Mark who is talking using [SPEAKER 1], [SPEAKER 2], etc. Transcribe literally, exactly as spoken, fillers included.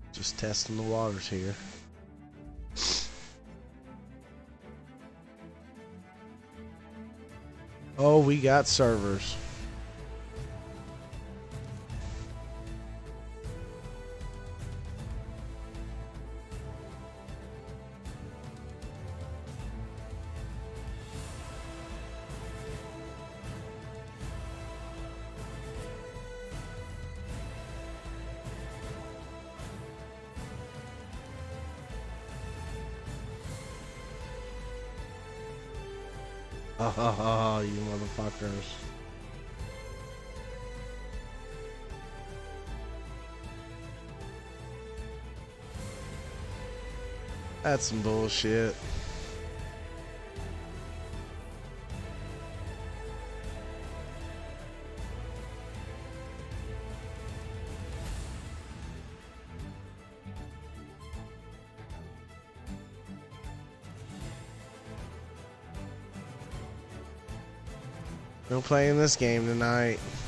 [SPEAKER 1] Just testing the waters here. Oh, we got servers. Oh, you motherfuckers. That's some bullshit. No playing this game tonight.